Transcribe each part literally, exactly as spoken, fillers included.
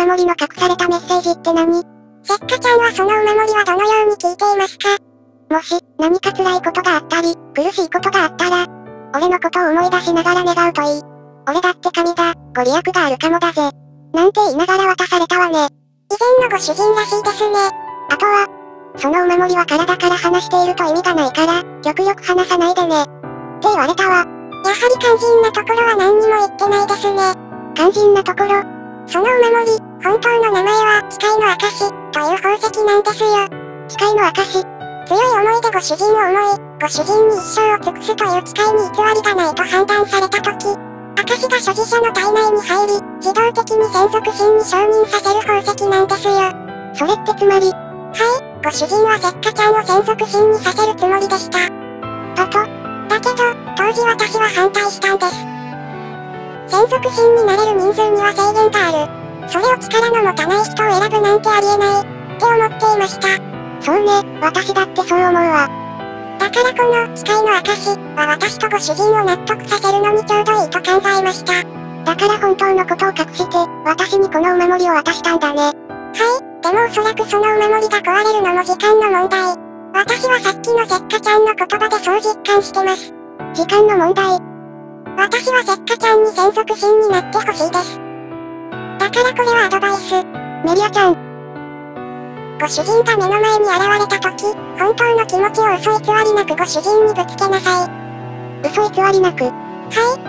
守りの隠されたメッセージって何？せっかちゃんはそのお守りはどのように聞いていますか？もし、何か辛いことがあったり、苦しいことがあったら、俺のことを思い出しながら願うといい。俺だって神だ、ご利益があるかもだぜ。なんて言いながら渡されたわね。以前のご主人らしいですね。あとは、そのお守りは体から離していると意味がないから、極力離さないでね。って言われたわ。やはり肝心なところは何にも言ってないですね。肝心なところ。そのお守り、本当の名前は、誓いの証という宝石なんですよ。誓いの証。強い思いでご主人を思い、ご主人に一生を尽くすという誓いに偽りがないと判断されたとき、証が所持者の体内に入り、自動的に専属神に承認させる宝石なんですよ。それってつまり、はい、ご主人はせっかちゃんを専属神にさせるつもりでした。とと。だけど、当時私は反対したんです。専属神になれる人数には制限がある。それを力の持たない人を選ぶなんてありえない、って思っていました。そうね、私だってそう思うわ。だからこの、誓いの証は私とご主人を納得させるのにちょうどいいと考えました。だから本当のことを隠して、私にこのお守りを渡したんだね。はい、でもおそらくそのお守りが壊れるのも時間の問題。私はさっきのせっかちゃんの言葉でそう実感してます。時間の問題。私はせっかちゃんに専属神になってほしいです。だからこれはアドバイス。メリアちゃん。ご主人が目の前に現れた時、本当の気持ちを嘘偽りなくご主人にぶつけなさい。嘘偽りなく。はい、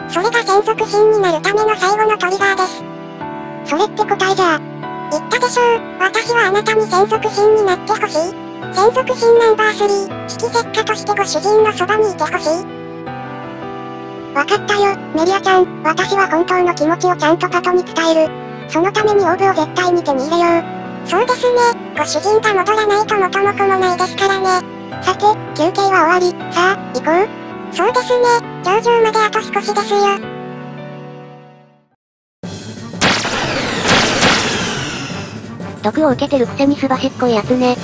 それが専属神になるための最後のトリガーです。それって答えじゃ。言ったでしょう、私はあなたに専属神になってほしい。専属神ナンバースリー、引き石火としてご主人のそばにいてほしい。わかったよ、メリアちゃん。私は本当の気持ちをちゃんとパトに伝える。そのためにオーブを絶対に手に入れよう。そうですね、ご主人が戻らないと元も子もないですからね。さて、休憩は終わり、さあ、行こう。そうですね、頂上まであと少しですよ。 毒を受けてるくせにすばしっこいやつね。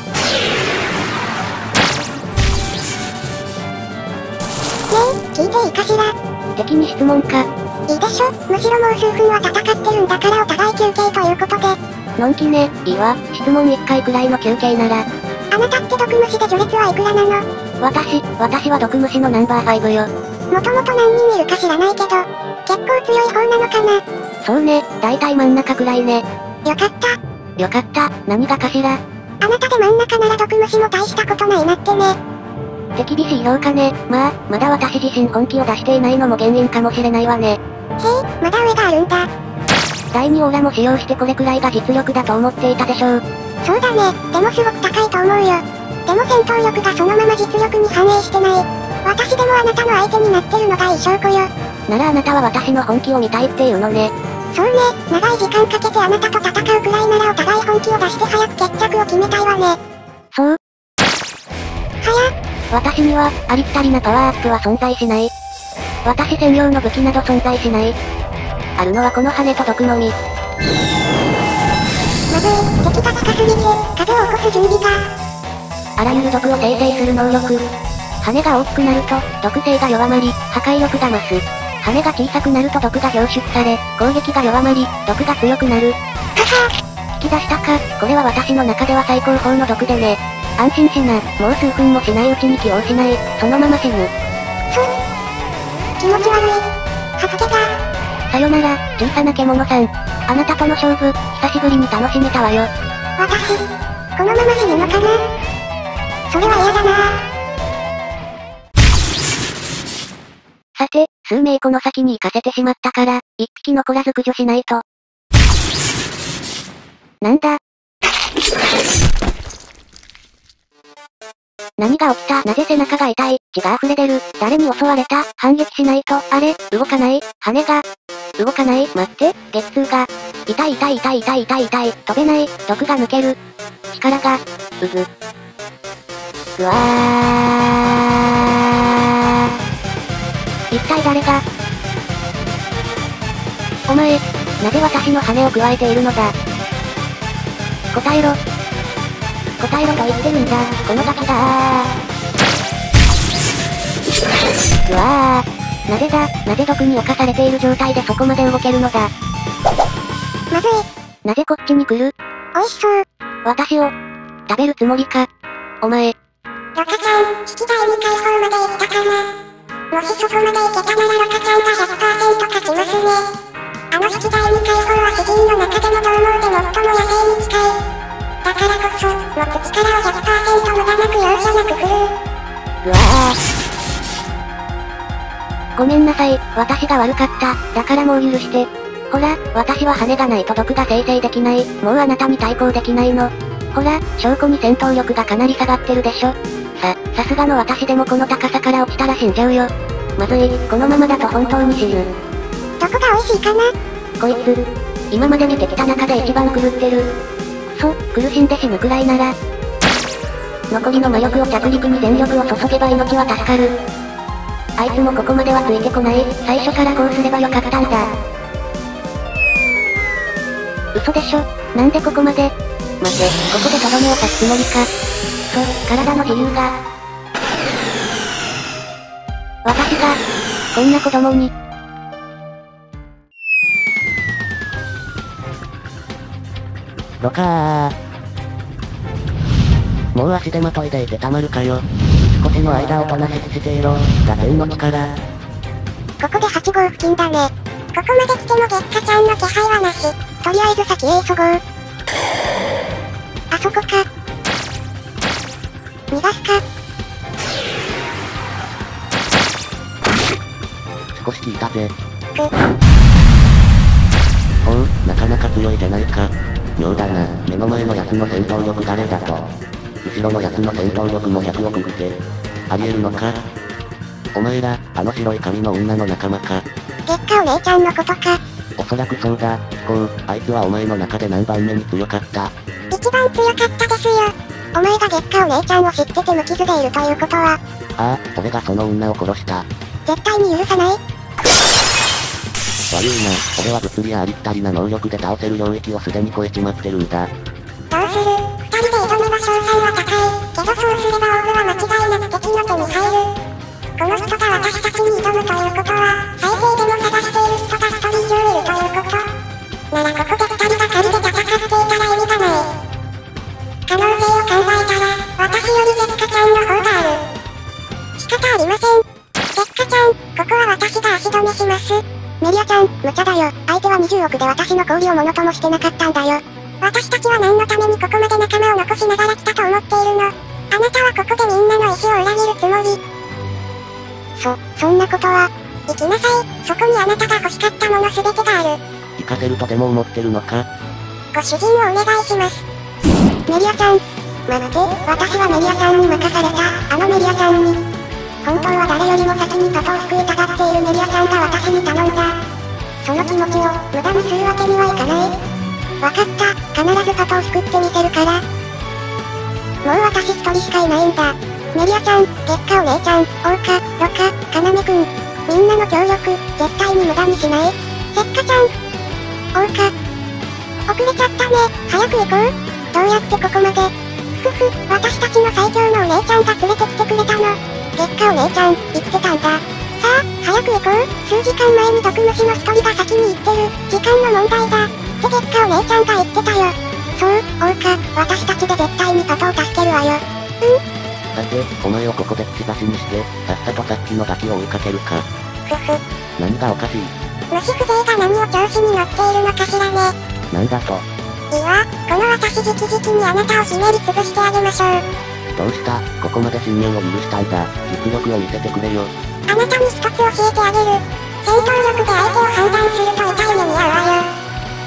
聞いていいかしら？ 敵に質問か。 いいでしょ、むしろもう数分は戦ってるんだからお互い休憩ということで。 のんきね、いいわ、質問いっかいくらいの休憩なら。 あなたって毒虫で序列はいくらなの？ 私、私は毒虫のナンバーファイブよ。 もともと何人いるか知らないけど、結構強い方なのかな？ そうね、だいたい真ん中くらいね。 よかった。 よかった、何がかしら？ あなたで真ん中なら毒虫も大したことないなってね。 手厳しい評価ね。まあ、まだ私自身本気を出していないのも原因かもしれないわね。 へえ、まだ上があるんだ。 だいにオーラも使用してこれくらいが実力だと思っていたでしょう。 そうだね、でもすごく高いと思うよ。でも戦闘力がそのまま実力に反映してない。私でもあなたの相手になってるのがいい証拠よ。 ならあなたは私の本気を見たいっていうのね。 そうね、長い時間かけてあなたと戦うくらいならお互い本気を出して早く決着を決めたいわね。 そう。 早っ。 私には、ありきたりなパワーアップは存在しない。私専用の武器など存在しない。あるのはこの羽と毒のみ。 まずい、敵が近すぎて、風を起こす準備が。 あらゆる毒を生成する能力。羽が大きくなると、毒性が弱まり、破壊力が増す。羽が小さくなると毒が凝縮され、攻撃が弱まり、毒が強くなる。 はは引き出したか、これは私の中では最高峰の毒でね。安心しな、もう数分もしないうちに気を失い、そのまま死ぬ。 そう。気持ち悪い。吐き気が。 さよなら、小さな獣さん。あなたとの勝負、久しぶりに楽しめたわよ。 私、このまま死ぬのかな？それは嫌だな。 さて、数名この先に行かせてしまったから、一匹残らず駆除しないと。なんだ？何が起きた？なぜ背中が痛い？血が溢れ出る。誰に襲われた？反撃しないと。あれ？動かない？羽が動かない？待って、ゲッツーが。痛い痛い痛い痛い痛い痛い。飛べない。毒が抜ける。力が、うず。ぐわー。一体誰が？お前、なぜ私の羽を加えているのだ？答えろ。答えろと言ってるんだ、このガキだー。うわー。なぜだ、なぜ毒に侵されている状態でそこまで動けるのだ。 まずい。 なぜこっちに来る？ 美味しそう。 私を、食べるつもりか。お前。 ロカちゃん、引き台に解放まで行ったかな。もしそこまで行けたならロカちゃんが ひゃくパーセント 勝ちますね。あの引き台に解放は詩人の中でもどう思うで最も野生に近い。だからこそ、持つ力を ひゃくパーセント 無駄なく容赦なく振るう。 うわぁ。ごめんなさい、私が悪かった。だからもう許して。ほら、私は羽がないと毒が生成できない。もうあなたに対抗できないの。ほら、証拠に戦闘力がかなり下がってるでしょ。さ、さすがの私でもこの高さから落ちたら死んじゃうよ。まずい、このままだと本当に死ぬ。 どこが美味しいかな？ こいつ、今まで見てきた中で一番狂ってる。くそ、苦しんで死ぬくらいなら。残りの魔力を着陸に全力を注げば命は助かる。あいつもここまではついてこない。最初からこうすればよかったんだ。嘘でしょ。なんでここまで。待て、ここでとどめを刺すつもりか。そう、体の自由が。私が、こんな子供に。 ロカー。もう足手まといでいてたまるかよ。少しの間おとなしくしていろ。打線の力。 ここではち号付近だね。ここまで来ても月下ちゃんの気配はなし。とりあえず先へ急ごう。あそこか。逃がすか。 少し聞いたぜ。 く。 ほう、なかなか強いじゃないか。妙だな、目の前のやつの戦闘力誰だと。後ろのやつの戦闘力もひゃくおくって。ありえるのか？お前ら、あの白い髪の女の仲間か。 月下お姉ちゃんのことか。 おそらくそうだ。こう、あいつはお前の中で何番目に強かった？ 一番強かったですよ。お前が月下お姉ちゃんを知ってて無傷でいるということは。 ああ、俺がその女を殺した。 絶対に許さない。 悪いな、俺は物理やありきたりな能力で倒せる領域をすでに超えちまってるんだ。 どうする？二人で挑めば勝算は高い。けどそうすればオーブは間違いなく敵の手に入る。この人が私たちに挑むということは、最低でも探している人が一人以上いるということ。ならここで二人がかりで戦っていたら意味がない。可能性を考えたら、私より月下ちゃんの方がある。仕方ありません。月下ちゃん、ここは私が足止めします。メリアちゃん、無茶だよ。相手はにじゅうおくで私の氷をものともしてなかったんだよ。私たちは何のためにここまで仲間を残しながら来たと思っているの。あなたはここでみんなの意志を裏切るつもり。そ、そんなことは。行きなさい。そこにあなたが欲しかったもの全てがある。 行かせるとでも思ってるのか？ ご主人をお願いします。メリアちゃん。待って、私はメリアちゃんに任された。あのメリアちゃんに。本当は誰よりも先にパトを救いたがっているメリアちゃんが私に頼んだ。その気持ちを無駄にするわけにはいかない。わかった。必ずパトを救ってみせるから。もう私一人しかいないんだ。メリアちゃん、月下お姉ちゃん、オオカ、ロカ、カナメくん。みんなの協力、絶対に無駄にしない。月下ちゃん。オオカ。遅れちゃったね。早く行こう。どうやってここまで。ふふ、私たちの最強のお姉ちゃんが連れてきてくれたの。月下お姉ちゃん、言ってたんだ。さあ、早く行こう。数時間前に毒虫の一人が先に行ってる。時間の問題だ。って月下お姉ちゃんが言ってたよ。そう、オオカ、私たちで絶対にパトを助けるわよ。うん。 さて、お前をここで口出しにして、さっさとさっきのガキを追いかけるか。 ふふ。 何がおかしい？ 虫風情が何を調子に乗っているのかしらね。 なんだと？ いいわ、この私直々にあなたをひねり潰してあげましょう。 どうした？ここまで侵入を許したんだ。実力を見せてくれよ。 あなたに一つ教えてあげる。戦闘力で相手を判断すると痛い目に遭うわよ。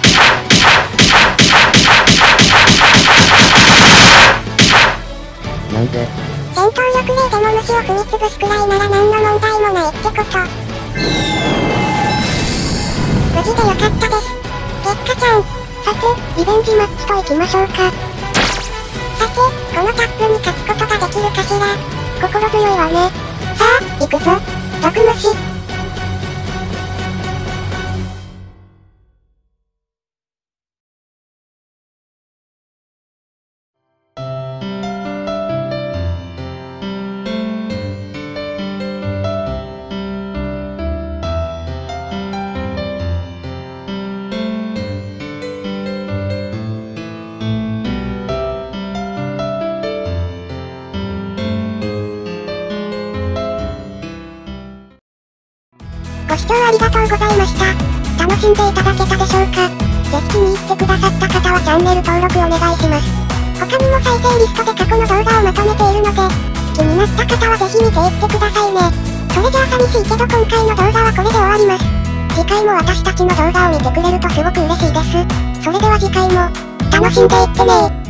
なんで？ 戦闘力ででも虫を踏み潰すくらいなら何の問題もないってこと。無事でよかったです。月下ちゃん。さて、リベンジマッチと行きましょうか。さて、このタップに勝つことができるかしら。心強いわね。さあ、行くぞ。毒虫。 視聴ありがとうございました。楽しんでいただけたでしょうか。ぜひ気に入ってくださった方はチャンネル登録お願いします。他にも再生リストで過去の動画をまとめているので、気になった方はぜひ見ていってくださいね。それじゃあ寂しいけど今回の動画はこれで終わります。次回も私たちの動画を見てくれるとすごく嬉しいです。それでは次回も、楽しんでいってねー。